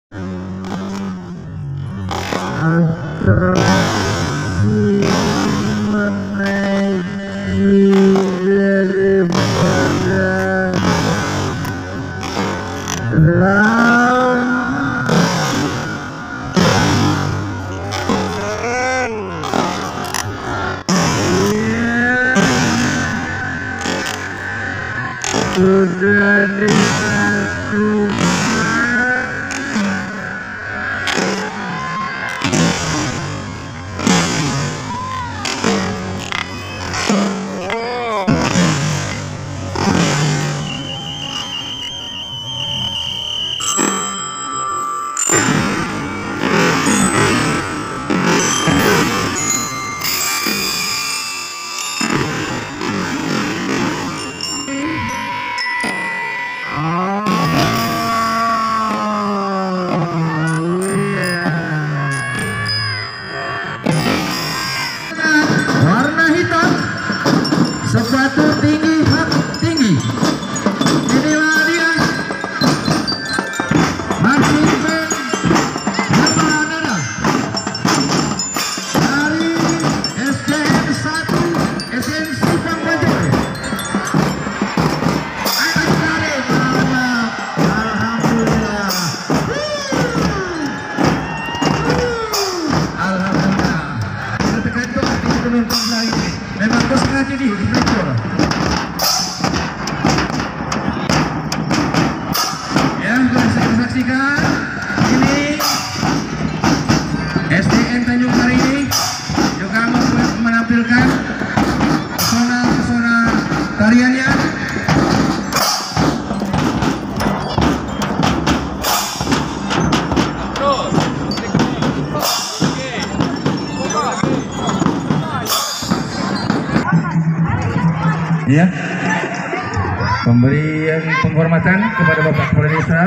Sepatu tinggi, hak tinggi. Inilah dia marching band Jamanada dari SDN 1 SNC Pambajar. Alhamdulillah. Alhamdulillah. Kita tekan tuh arti penumpang lagi. Memang bos ngaji di Bogor. Ya, bisa saksikan ini SDN Tanjung Kari ini juga menampilkan pesona-pesona tariannya. Ya, pemberian penghormatan kepada Bapak Kepala Desa.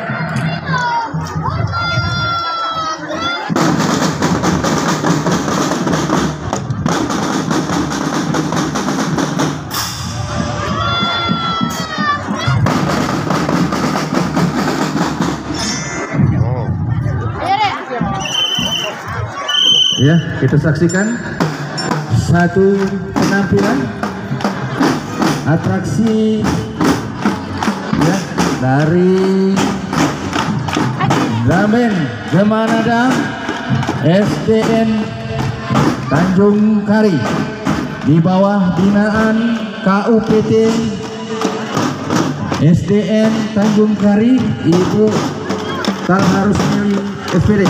Ya, kita saksikan satu penampilan atraksi ya dari Damen Jamanada SDN Tanjung Kari di bawah binaan KUPT SDN Tanjung Kari Ibu Talharusmili SPD.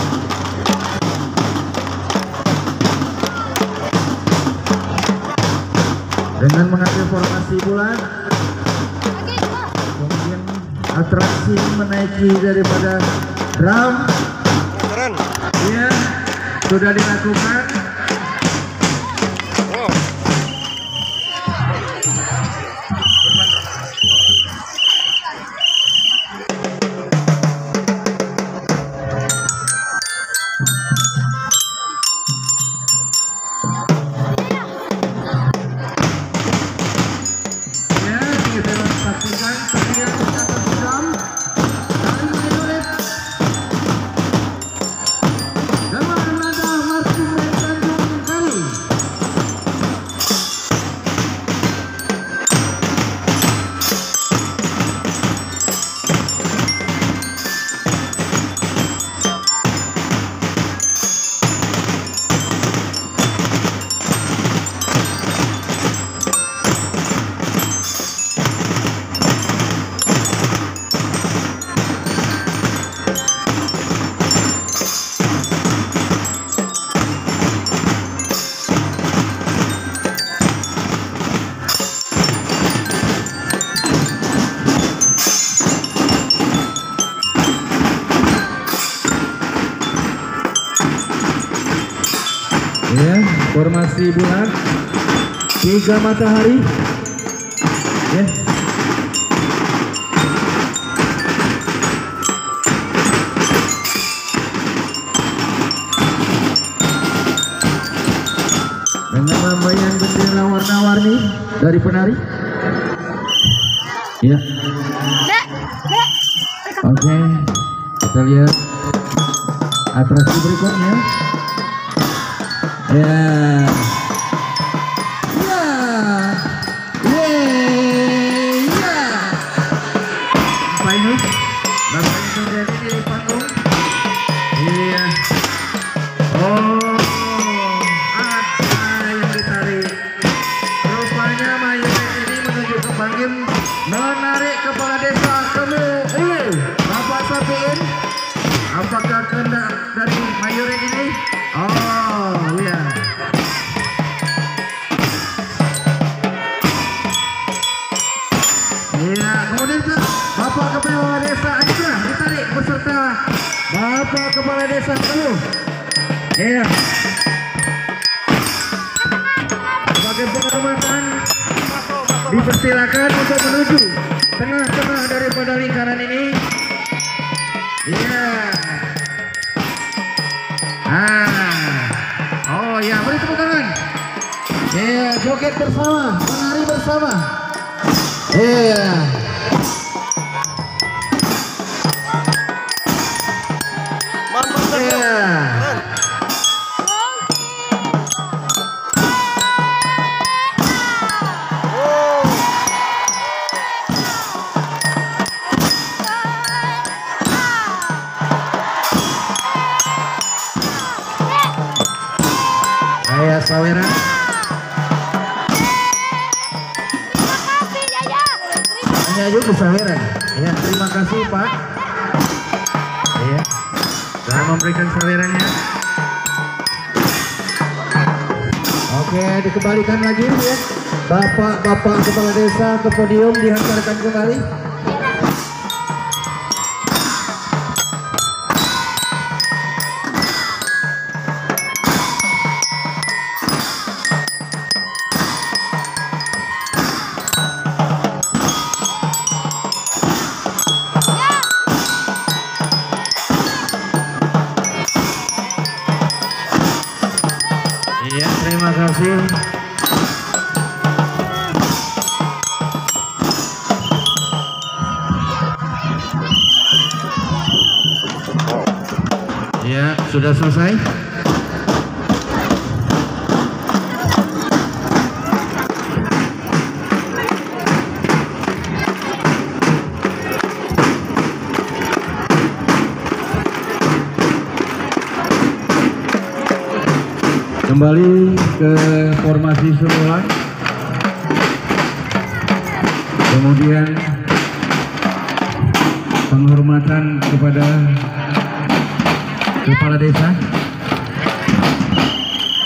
Dengan mengambil formasi bulan, kemudian atraksi menaiki daripada drum, ya sudah dilakukan. Ya, formasi bulan 3 matahari ya. Dengan lambaian bendera warna-warni dari penari ya. Oke. Kita lihat atraksi berikutnya. Ya. Ya. Ya. Apa ini? Bapak ini terjadi di panggung. Iya. Oh, ada yang ditarik. Rupanya mayoritas ini menuju ke Banggim, menarik kepala desa kamu. Bapak sapiin. Apakah kehendak dari mayoritas ini? Oh, iya. Iya, kemudian Bapak Kepala Desa Ajra ditarik beserta Bapak Kepala Desa kamu. Iya. Sebagai penghormatan dipersilakan untuk menuju tengah-tengah daripada lingkaran ini. Iya. Oh ya, beri tepuk tangan. Iya, joget bersama, menari bersama. Iya. Iya. Ayah Saweran. Hanya juga Saweran. Ya, terima kasih Pak. Ya, telah memberikan sawerannya. Oke, dikembalikan lagi ya. Bapak-bapak kepala desa ke podium dihantarkan kembali. Iya, terima kasih. Ya, sudah selesai. Kembali ke formasi semula. Kemudian penghormatan kepada kepala desa.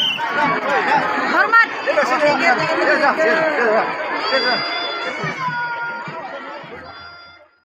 Hormat.